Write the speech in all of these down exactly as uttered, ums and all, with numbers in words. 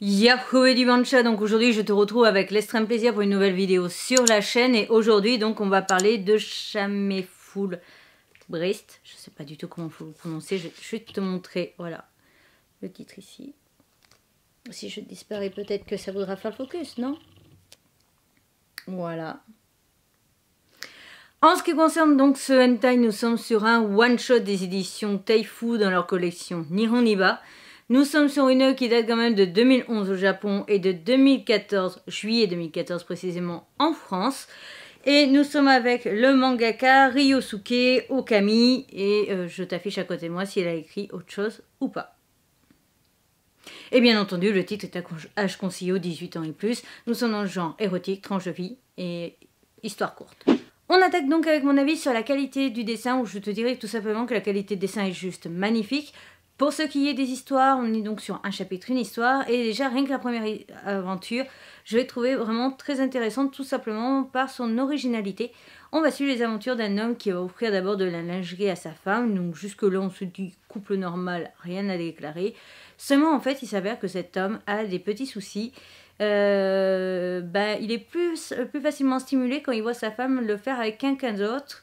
Yahoo et Dimanche, donc aujourd'hui je te retrouve avec l'extrême plaisir pour une nouvelle vidéo sur la chaîne et aujourd'hui donc on va parler de Shamefull Brist, je sais pas du tout comment il faut le prononcer, je vais te montrer, voilà, le titre ici. Si je disparais peut-être que ça voudra faire le focus, non? Voilà. En ce qui concerne donc ce hentai, nous sommes sur un one-shot des éditions Taifu dans leur collection Nihoniba. Nous sommes sur une œuvre qui date quand même de deux mille onze au Japon et de deux mille quatorze, juillet deux mille quatorze précisément, en France. Et nous sommes avec le mangaka Ryosuke Okami et euh, je t'affiche à côté de moi si elle a écrit autre chose ou pas. Et bien entendu, le titre est à âge conseillé aux dix-huit ans et plus. Nous sommes dans le genre érotique, tranche de vie et histoire courte. On attaque donc avec mon avis sur la qualité du dessin, où je te dirais tout simplement que la qualité de dessin est juste magnifique. Pour ce qui est des histoires, on est donc sur un chapitre, une histoire, et déjà rien que la première aventure, je l'ai trouvée vraiment très intéressante, tout simplement par son originalité. On va suivre les aventures d'un homme qui va offrir d'abord de la lingerie à sa femme, donc jusque là on se dit couple normal, rien à déclarer. Seulement en fait il s'avère que cet homme a des petits soucis. Euh, bah, il est plus, plus facilement stimulé quand il voit sa femme le faire avec quelqu'un d'autre.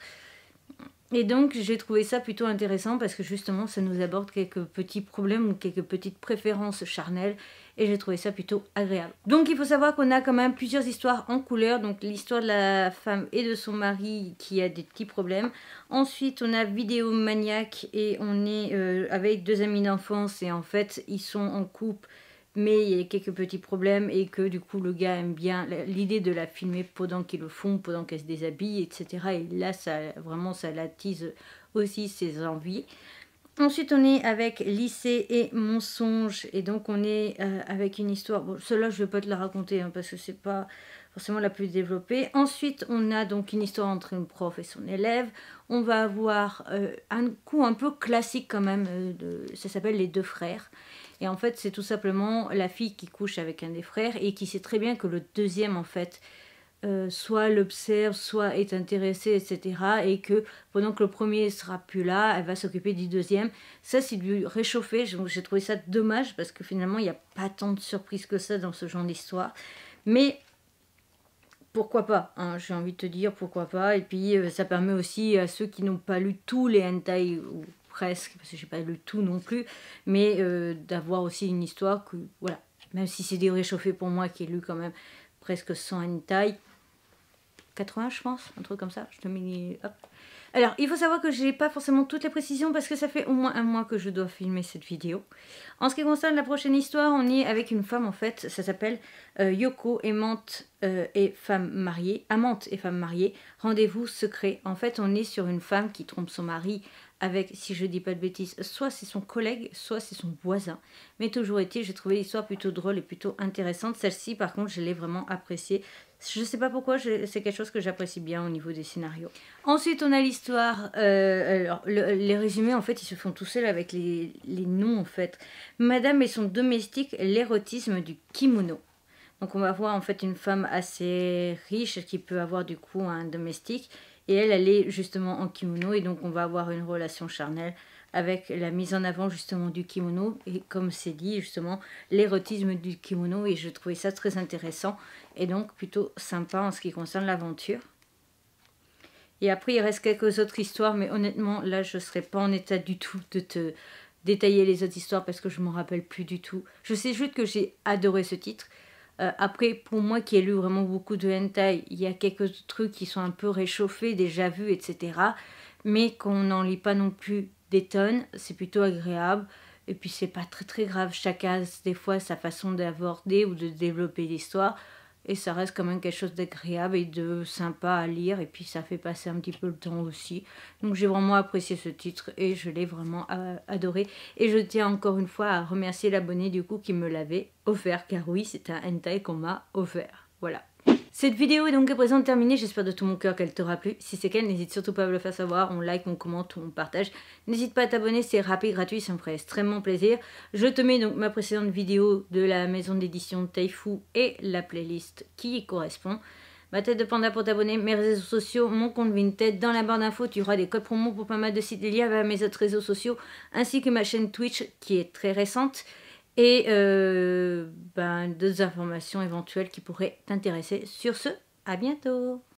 Et donc j'ai trouvé ça plutôt intéressant parce que justement ça nous aborde quelques petits problèmes ou quelques petites préférences charnelles et j'ai trouvé ça plutôt agréable. Donc il faut savoir qu'on a quand même plusieurs histoires en couleur, donc l'histoire de la femme et de son mari qui a des petits problèmes. Ensuite on a Vidéomaniac et on est euh, avec deux amis d'enfance et en fait ils sont en couple. Mais il y a quelques petits problèmes et que du coup le gars aime bien l'idée de la filmer pendant qu'ils le font, pendant qu'elle se déshabille, et cetera. Et là, ça vraiment, ça l'attise aussi ses envies. Ensuite, on est avec Lycée et Mensonge. Et donc, on est euh, avec une histoire... Bon, celle-là, je ne vais pas te la raconter hein, parce que c'est pas forcément la plus développée. Ensuite, on a donc une histoire entre une prof et son élève. On va avoir euh, un coup un peu classique quand même. Euh, de, ça s'appelle Les Deux Frères. Et en fait, c'est tout simplement la fille qui couche avec un des frères et qui sait très bien que le deuxième, en fait, euh, soit l'observe, soit est intéressé, et cetera. Et que pendant que le premier sera plus là, elle va s'occuper du deuxième. Ça, c'est du réchauffé. J'ai trouvé ça dommage parce que finalement, il n'y a pas tant de surprises que ça dans ce genre d'histoire. Mais pourquoi pas, hein, j'ai envie de te dire pourquoi pas. Et puis, euh, ça permet aussi à ceux qui n'ont pas lu tous les hentai ou presque, parce que j'ai pas lu tout non plus, mais euh, d'avoir aussi une histoire que, voilà, même si c'est des réchauffés pour moi qui ai lu quand même presque cent hentai, quatre-vingts je pense, un truc comme ça, je te mets, hop. Alors, il faut savoir que je n'ai pas forcément toutes les précisions parce que ça fait au moins un mois que je dois filmer cette vidéo. En ce qui concerne la prochaine histoire, on est avec une femme en fait, ça s'appelle euh, Yoko, aimante euh, et femme mariée, amante et femme mariée, rendez-vous secret. En fait, on est sur une femme qui trompe son mari avec, si je dis pas de bêtises, soit c'est son collègue, soit c'est son voisin. Mais toujours est-il, j'ai trouvé l'histoire plutôt drôle et plutôt intéressante. Celle-ci, par contre, je l'ai vraiment appréciée. Je ne sais pas pourquoi, c'est quelque chose que j'apprécie bien au niveau des scénarios. Ensuite, on a l'histoire, euh, alors le, les résumés, en fait, ils se font tout seuls avec les, les noms, en fait. Madame et son domestique, l'érotisme du kimono. Donc, on va voir, en fait, une femme assez riche qui peut avoir, du coup, un domestique. Et elle, elle est justement en kimono et donc on va avoir une relation charnelle avec la mise en avant justement du kimono et comme c'est dit justement l'érotisme du kimono et je trouvais ça très intéressant et donc plutôt sympa en ce qui concerne l'aventure. Et après il reste quelques autres histoires mais honnêtement là je ne serais pas en état du tout de te détailler les autres histoires parce que je ne m'en rappelle plus du tout. Je sais juste que j'ai adoré ce titre. Euh, après, pour moi qui ai lu vraiment beaucoup de hentai, il y a quelques trucs qui sont un peu réchauffés, déjà vus, et cetera. Mais qu'on n'en lit pas non plus des tonnes, c'est plutôt agréable. Et puis c'est pas très très grave, chacun a des fois sa façon d'aborder ou de développer l'histoire. Et ça reste quand même quelque chose d'agréable et de sympa à lire. Et puis ça fait passer un petit peu le temps aussi. Donc j'ai vraiment apprécié ce titre et je l'ai vraiment adoré. Et je tiens encore une fois à remercier l'abonné du coup qui me l'avait offert. Car oui, c'est un hentai qu'on m'a offert. Voilà. Cette vidéo est donc à présent terminée, j'espère de tout mon cœur qu'elle t'aura plu. Si c'est qu'elle, n'hésite surtout pas à me le faire savoir, on like, on commente, on partage. N'hésite pas à t'abonner, c'est rapide, gratuit, ça me ferait extrêmement plaisir. Je te mets donc ma précédente vidéo de la maison d'édition Taifu et la playlist qui y correspond. Ma tête de panda pour t'abonner, mes réseaux sociaux, mon compte Vinted. Dans la barre d'infos, tu auras des codes promo pour pas mal de sites liés vers mes autres réseaux sociaux, ainsi que ma chaîne Twitch qui est très récente. Et euh, ben, d'autres informations éventuelles qui pourraient t'intéresser. Sur ce, à bientôt!